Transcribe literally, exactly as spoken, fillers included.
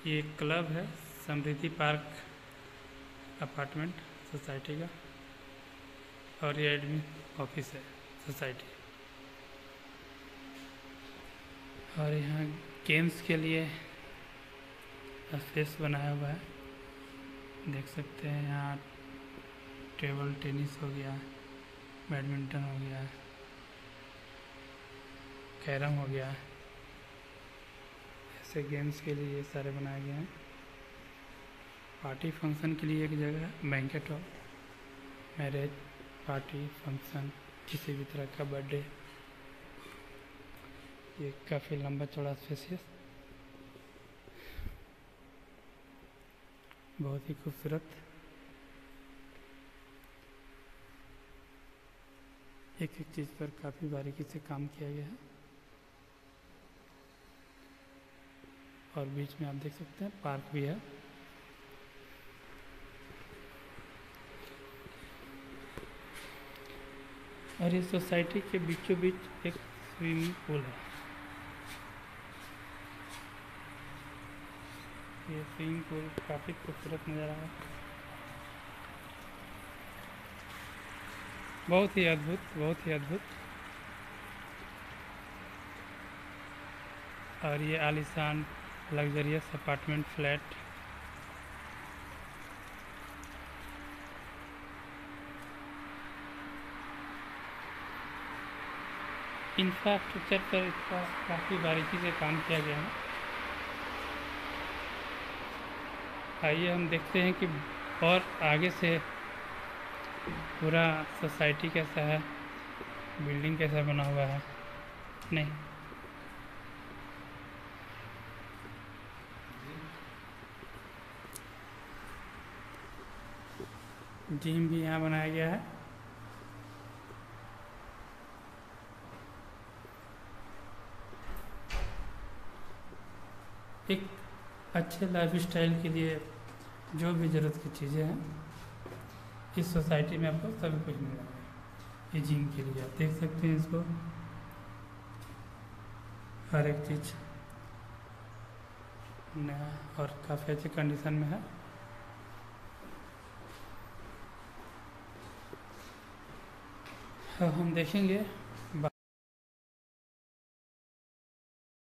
ये एक क्लब है, समृद्धि पार्क अपार्टमेंट सोसाइटी का, और ये एडमिन ऑफिस है सोसाइटी। और यहाँ गेम्स के लिए स्पेस बनाया हुआ है, देख सकते हैं। यहाँ टेबल टेनिस हो गया, बैडमिंटन हो गया, कैरम हो गया, ऐसे गेम्स के लिए ये सारे बनाए गए हैं। पार्टी फंक्शन के लिए एक जगह है, banquet hall, marriage party function, किसी भी तरह का बर्थडे। ये काफ़ी लंबा चौड़ा स्पेसियस, बहुत ही खूबसूरत। एक एक चीज़ पर काफ़ी बारीकी से काम किया गया है। और बीच में आप देख सकते हैं पार्क भी है। और इस सोसाइटी के बीचों बीच एक स्विमिंग पूल है। ये स्विमिंग पूल काफ़ी खूबसूरत नज़र आ रहा है, बहुत ही अद्भुत, बहुत ही अद्भुत। और ये आलीशान लग्जरियस अपार्टमेंट फ्लैट। इंफ्रास्ट्रक्चर पर इसका काफ़ी बारीकी से काम किया गया है। आइए हम देखते हैं कि और आगे से पूरा सोसाइटी कैसा है, बिल्डिंग कैसा बना हुआ है। नहीं, जिम भी यहाँ बनाया गया है। एक अच्छे लाइफ स्टाइल के लिए जो भी ज़रूरत की चीज़ें हैं इस सोसाइटी में आपको सभी कुछ मिल रहा है। ये जिम के लिए आप देख सकते हैं, इसको हर एक चीज़ नया और काफ़ी अच्छी कंडीशन में है। अब हम देखेंगे